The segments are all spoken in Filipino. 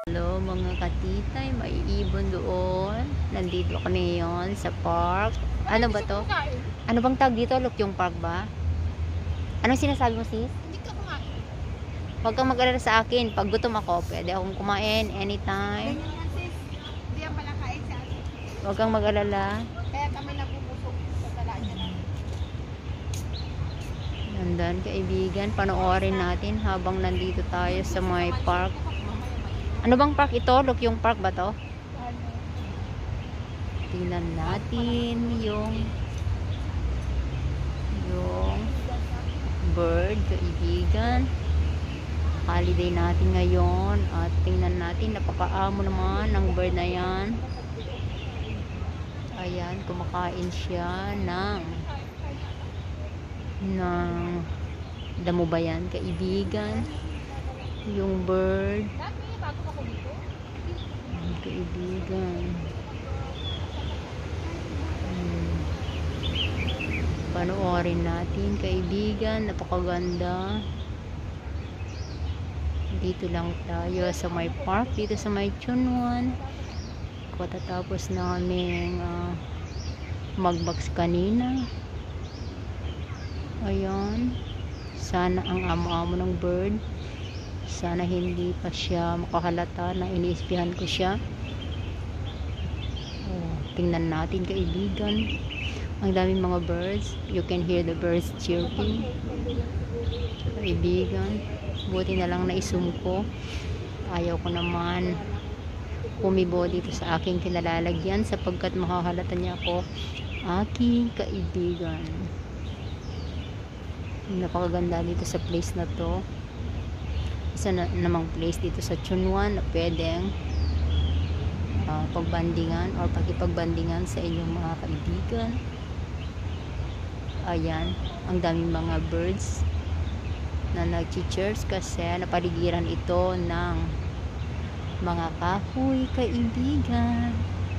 Hello mga katitay, may ibon doon. Nandito kami ngayon sa park. Ano ba to? Ano bang tag dito? Lukyong Park ba? Anong sinasabi mo, sis? Hindi ka kumain. Huwag kang mag-alala sa akin. Pag gutom ako, pwede akong kumain anytime. Ganyan yan sis. Hindi yan pala kain sa atin. Huwag kang mag-alala. Kaya kami nabubusog sa talaan niya namin. Nandan, kaibigan, panoorin natin habang nandito tayo sa may park. Ano bang park ito? Lukyong Park ba to? Tingnan natin yung bird, kaibigan. Holiday natin ngayon at tingnan natin, napakaamo naman ng bird na yan. Ayan, kumakain siya ng damo ba yan, kaibigan? Yung bird, kaibigan. Panoorin natin, kaibigan. Napakaganda. Dito lang tayo sa may park, dito sa may Tsuen Wan. Katatapos namin magbox kanina. Ayan. Sana ang amo-amo ng bird, sana hindi pa siya makahalata na iniispihan ko siya. Tingnan natin, kaibigan. Ang daming mga birds. You can hear the birds chirping. Kaibigan, buti na lang na-zoom ko. Ayaw ko naman kumibo dito sa aking kinalalagyan sapagkat makahalata niya ako, aking kaibigan. Napakaganda dito sa place na to. Isa namang place dito sa Tsuen Wan na pwedeng pagbandingan or pakipagbandingan sa inyong mga kaibigan. Ayan, ang daming mga birds na nag-cheers kasi napaligiran ito ng mga kahoy, kaibigan.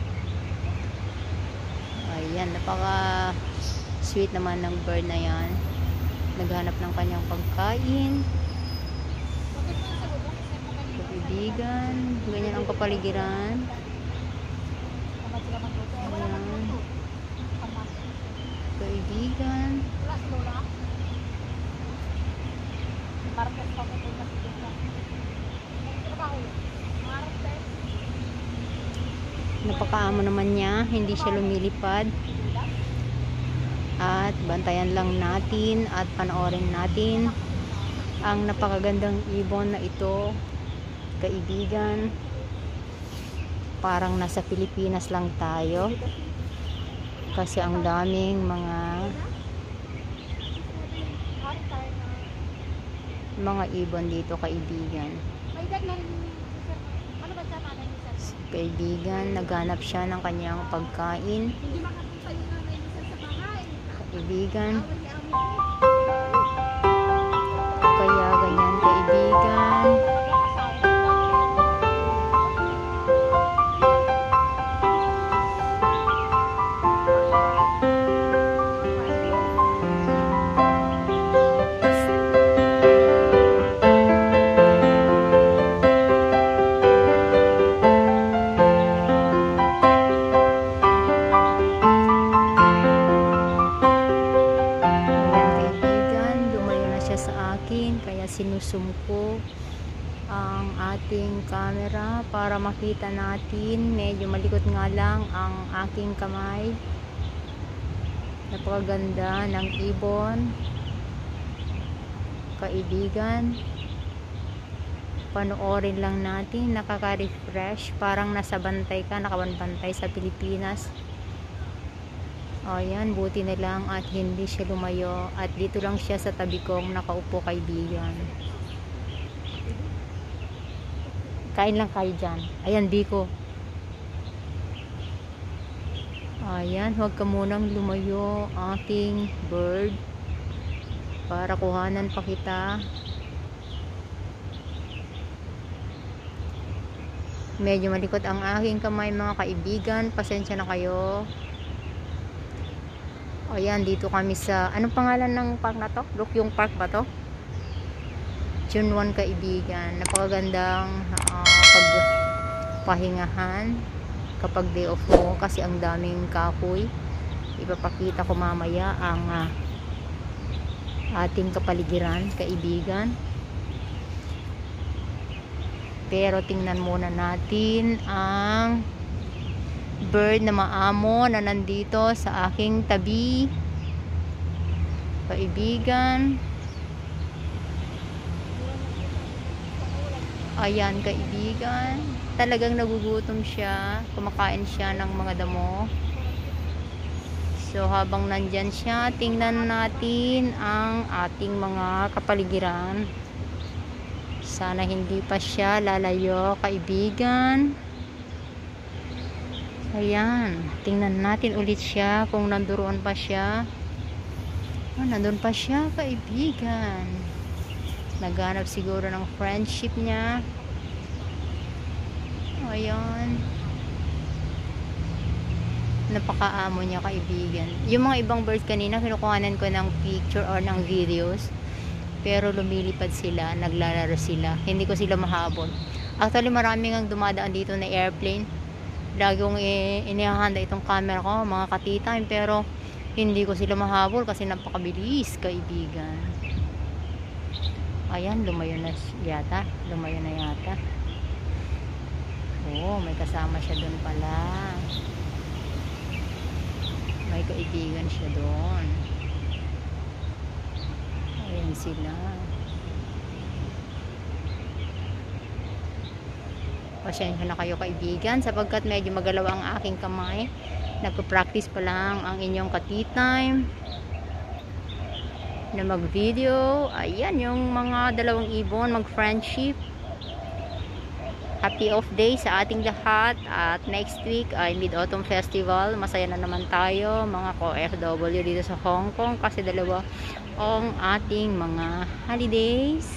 Ayan, napaka sweet naman ng bird na yan. Naghanap ng kanyang pagkain. Kaibigan, ganyan ang kapaligiran. Ayan, kaibigan. Napakaamo naman niya, hindi siya lumilipad. At bantayan lang natin at panoorin natin ang napakagandang ibon na ito, kaibigan. Parang nasa Pilipinas lang tayo kasi ang daming mga ibon dito, kaibigan. Kaibigan, naghanap siya ng kanyang pagkain. Kaibigan, kaya ganyan, kaibigan. Kaya sinusum ko ang ating camera para makita natin. Medyo malikot nga lang ang aking kamay. Napakaganda ng ibon, kaibigan. Panoorin lang natin, nakaka-refresh. Parang nasa bantay ka, nakabantay sa Pilipinas. Ayan, buti na lang at hindi siya lumayo. At dito lang siya sa tabi kong nakaupo, kaibigan. Kain lang kayo dyan. Ayan, Biko. Ayan, huwag ka munang lumayo, aking bird. Para kuhanan pa kita. Medyo malikot ang aking kamay, mga kaibigan. Pasensya na kayo. Ayan, dito kami sa, anong pangalan ng park na to? Lukyong Park ba to? Tsuen Wan kaibigan. Napakagandang pagpahingahan kapag day off mo kasi ang daming kahoy. Ipapakita ko mamaya ang ating kapaligiran kaibigan. Pero tingnan muna natin ang bird na maamo na nandito sa aking tabi kaibigan. Ayan kaibigan, talagang nagugutom siya, kumakain siya ng mga damo. So habang nandyan siya, tingnan natin ang ating mga kapaligiran. Sana hindi pa siya lalayo kaibigan. Ayan, tingnan natin ulit siya kung nandoon pa siya. Nandun pa siya kaibigan. Naghanap siguro ng friendship niya. Ayan, napakaamo niya kaibigan. Yung mga ibang birds kanina kinukuhanan ko ng picture or ng videos, pero lumilipad sila, naglalaro sila, hindi ko sila mahabol. Actually maraming ang dumadaan dito na airplane. Lagi kong inihahanda itong camera ko mga katitime, pero hindi ko sila mahabol kasi napakabilis kaibigan. Ayan, lumayo na yata. Oh, may kasama siya doon pala. May kaibigan siya doon. Ayan sila. Pasensya na kayo kaibigan sapagkat medyo magalaw ang aking kamay. Nagpo-practice pa lang ang inyong ka-tea-time na mag-video. Ayan yung mga dalawang ibon mag-friendship. Happy off day sa ating lahat. At next week ay Mid-Autumn Festival. Masaya na naman tayo mga OFW dito sa Hong Kong kasi dalawa ang ating mga holidays.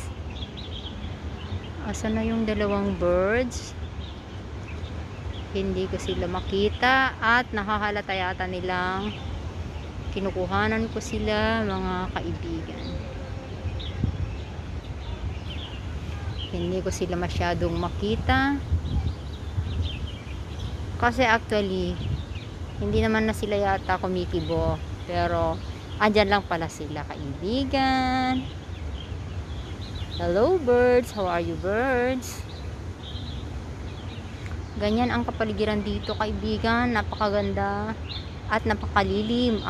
Asa na yung dalawang birds? Hindi ko sila makita at nakahalata yata nilang kinukuhanan ko sila mga kaibigan. Hindi ko sila masyadong makita kasi actually hindi naman na sila yata kumikibo, pero andyan lang pala sila kaibigan. Hello birds, how are you birds? Ganyan ang kapaligiran dito kaibigan, napakaganda at napakalilim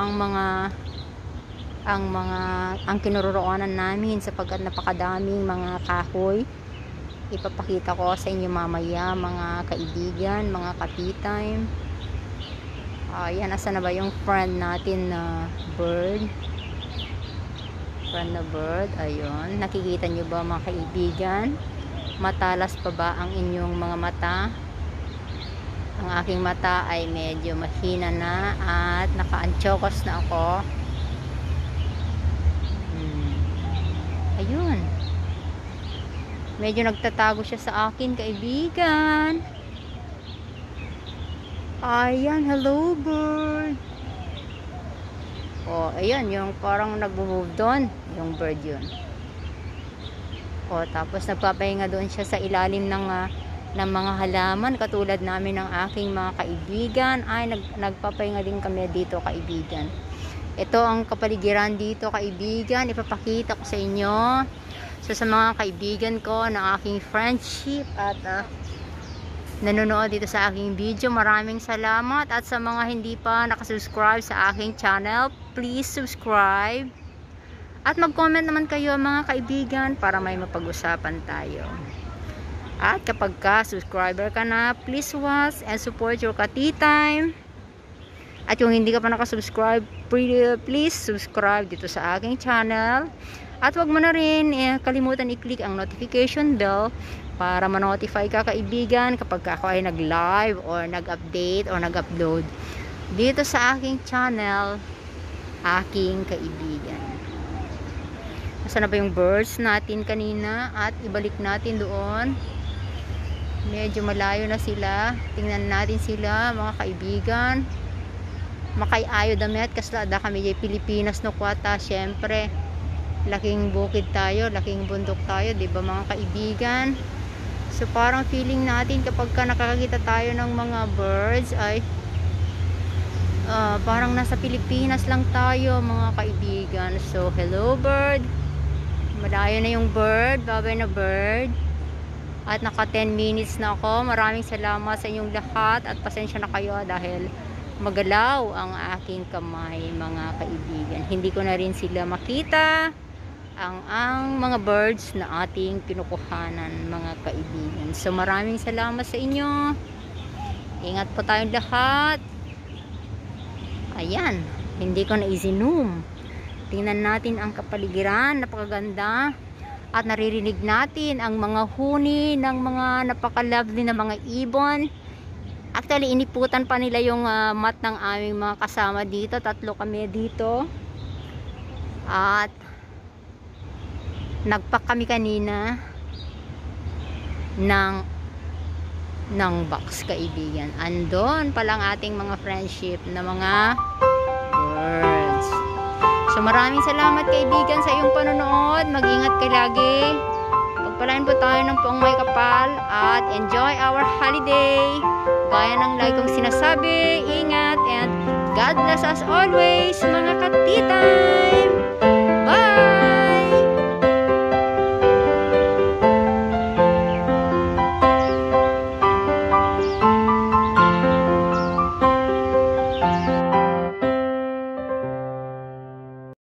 ang kinaroroonan namin sapagkat napakadaming mga kahoy. Ipapakita ko sa inyo mamaya mga kaibigan, mga ka-tea-time. Ayan, asa na ba yung friend natin na bird? Friend na bird, ayun. Nakikita nyo ba mga kaibigan? Matalas pa ba ang inyong mga mata? Ang aking mata ay medyo mahina na at naka-anchokos na ako. Ayun. Medyo nagtatago siya sa akin, kaibigan. Ayan, hello bird. Oh, ayan, yung parang nag-move doon. Yung bird yun. Oh, tapos nagpapahinga doon siya sa ilalim ng mga halaman. Katulad namin ng aking mga kaibigan. Ay, nagpapahinga din kami dito, kaibigan. Ito ang kapaligiran dito kaibigan, ipapakita ko sa inyo. So sa mga kaibigan ko na aking friendship at nanonood dito sa aking video, maraming salamat. At sa mga hindi pa nakasubscribe sa aking channel, please subscribe. At mag-comment naman kayo mga kaibigan para may mapag-usapan tayo. At kapag subscriber ka na, please watch and support your ka-tea time. At kung hindi ka pa nakasubscribe, please subscribe dito sa aking channel. At wag mo na rin kalimutan i-click ang notification bell para ma-notify ka kaibigan kapag ako ay nag-live or nag-update or nag-upload dito sa aking channel, aking kaibigan. Nasaan na ba yung birds natin kanina? At ibalik natin doon. Medyo malayo na sila. Tingnan natin sila mga kaibigan. Makay-ayo damit kasla da kami jay Pilipinas no kwata syempre. laking bukid tayo, laking bundok tayo, 'di ba mga kaibigan? So parang feeling natin kapag ka nakakakita tayo ng mga birds ay parang nasa Pilipinas lang tayo mga kaibigan. So hello bird, malayo na yung bird, babay na bird. At naka 10 minutes na ako. Maraming salamat sa inyong lahat at pasensya na kayo dahil magalaw ang aking kamay mga kaibigan. Hindi ko na rin sila makita ang mga birds na ating kinukuhanan mga kaibigan. So maraming salamat sa inyo. Ingat po tayong lahat. Ayan, hindi ko na i-zoom. Tingnan natin ang kapaligiran, napakaganda. At naririnig natin ang mga huni ng mga napaka-lovely na mga ibon. Actually, iniputan pa nila yung mat ng aming mga kasama dito. 3 kami dito. At nagpack kami kanina ng box kaibigan. Andon pa lang ating mga friendship na mga birds. So maraming salamat kaibigan sa iyong panonood. Mag-ingat kayo lagi. Pagpalain po tayo ng poong may kapal at enjoy our holiday. Gaya ng lagi kong sinasabi, ingat and God bless us always mga katita.